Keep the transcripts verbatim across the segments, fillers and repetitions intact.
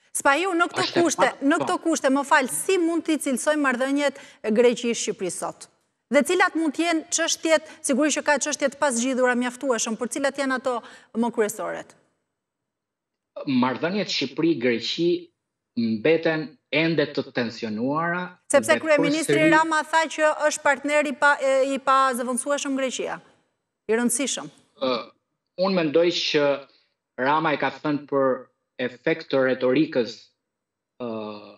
Spahiu, në këto kushte, në këto kushte, më falë, si mund t'i cilësojmë marrëdhëniet Greqisë-Shqipëri sot? Dhe cilat mund t'jenë çështjet, sigurisht që ka çështjet pas zgjidhura mjaftueshëm, por cilat janë ato më kryesoret? Marrëdhëniet Shqipëri-Greqi mbeten ende të tensionuara. Sepse kryeministri Rama tha që është partner i pa, i pa zëvendësueshëm Greqia. I rëndësishëm. Uh, unë mendoj që Rama e ka thënë për efekt të retorikës uh,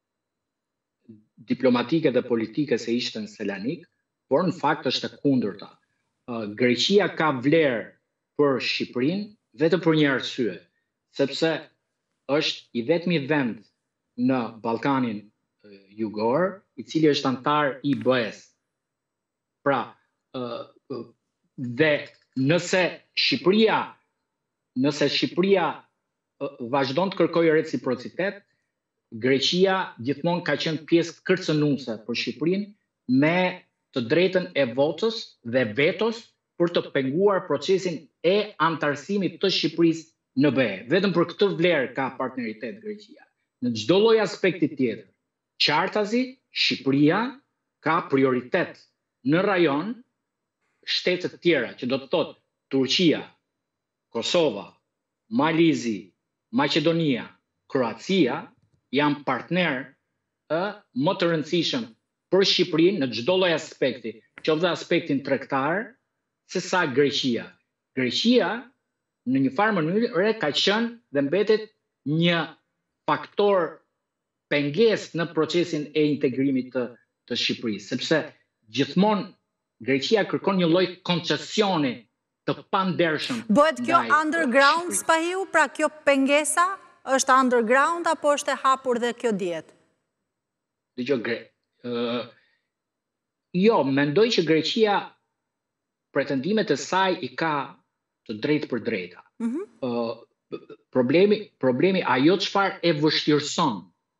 diplomatike dhe politike se ishte në Selanik, por në fakt është e kundërta. Uh, Greqia ka vlerë për Shqipërinë vetëm për një arsye, sepse është i vetmi vend në Ballkanin uh, Jugor, i cili është antar i B E-s. Pra, uh, uh, dhe nëse Shqipëria, nëse Shqipëria uh, vazhdon të kërkojë reciprocitet, Greqia gjithmonë ka qenë pjesë kërcënuese për Shqipërinë me të drejtën e votës dhe vetos për të penguar procesin e antarësimit të Shqipërisë në B E. Vetëm për këtë vlerë ka partneritet Greqia. Në çdo lloj aspekti tjetër, qartazi, Shqipëria ka prioritet në rajon shtetet tjera, që do të thotë Turqia, Kosova, Malizi, Maqedonia, Kroacia, janë partner e, më të rëndësishëm për Shqipërinë në çdo lloj aspekti, qoftë aspektin tregtar, se sa Greqia. Greqia në një farë mënyrë ka qenë dhe mbetet një faktor pengesë në procesin e integrimit të, të Shqipërisë, sepse gjithmonë Greqia kërkon një lloj koncesioni të pandershëm. Bëhet kjo underground, Spahiu, pra kjo pengesa është underground apo është e hapur dhe kjo dihet? Dëgjoj, Gre. Uh, jo, mendoj që Greqia pretendimet e saj i ka të drejtë për drejta. Mm-hmm. uh, problemi, problemi ajo çfarë e vështirëson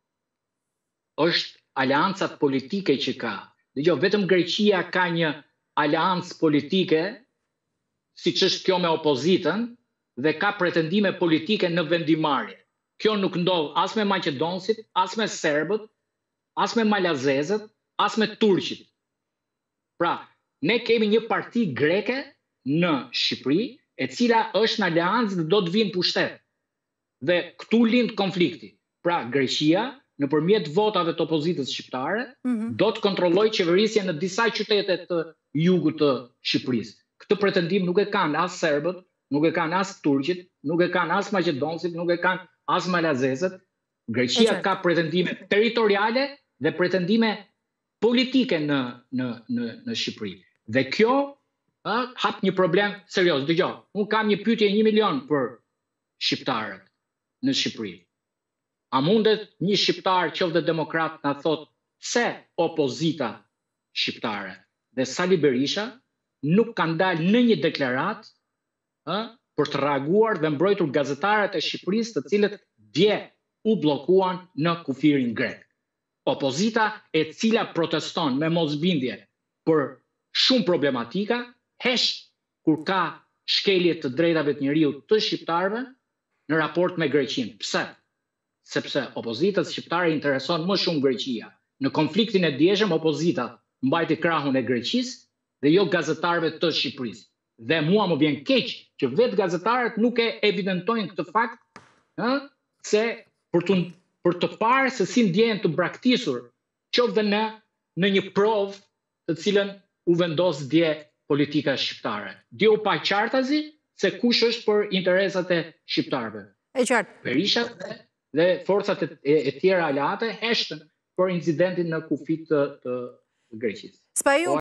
është aleancat politike që ka. Dëgjoj, vetëm Greqia ka një aleancë politike, siç është kjo me opozitën, dhe ka pretendime politike në vendimarrje. Kjo nuk ndodh as me maqedonësit, as me serbët, as me malazezët, as me turqit. Pra, ne kemi një parti greke në Shqipëri, e cila është në aleancë dhe do të vinë pushtet. Dhe këtu lind konflikti. Pra, Greqia, nëpërmjet votave të opozitës shqiptare, mm-hmm. do të kontrollojë qeverisjen në disa qytete të jugut të Shqipërisë. Këtë pretendim nuk e kanë as serbët, nuk e kanë as turqit, nuk e kanë as maqedonësit, nuk e kanë as malazezët. Greqia ka pretendime territoriale dhe pretendime politike në, në, në, në Shqipëri. Dhe kjo a, hap një problem serios. Dëgjoj, unë kam një pyetje një milion për shqiptarët në Shqipëri. A mundet një shqiptar qoftë demokrat na thot pse opozita shqiptare dhe Sali Berisha nuk kanë dalë në një deklarat ë, për të reaguar dhe mbrojtur gazetarët e Shqipërisë të cilët dje u bllokuan në kufirin grek. Opozita e cila proteston me mosbindje për shumë problematika, hesh kur ka shkelje të drejtave të njeriut të shqiptarëve në raport me Greqinë. Pse? Sepse opozitës shqiptare intereson më shumë Greqia. Në konfliktin e djeshëm, opozita mbajti krahun e Greqisë dhe jo gazetarëve të Shqipërisë. Dhe mua më vjen keq që vetë gazetarët nuk e evidentojnë këtë fakt, ë, se për të, për të parë se si ndjehen të braktisur, qoftë në në një provë të cilën u vendos dje politika shqiptare. Dje u pa qartazi se kush është për interesat e shqiptarëve. E qartë. Berisha dhe forcat e, e, e tjera aleate heshtën për incidentin në kufi të, të Greqisë. Spahiu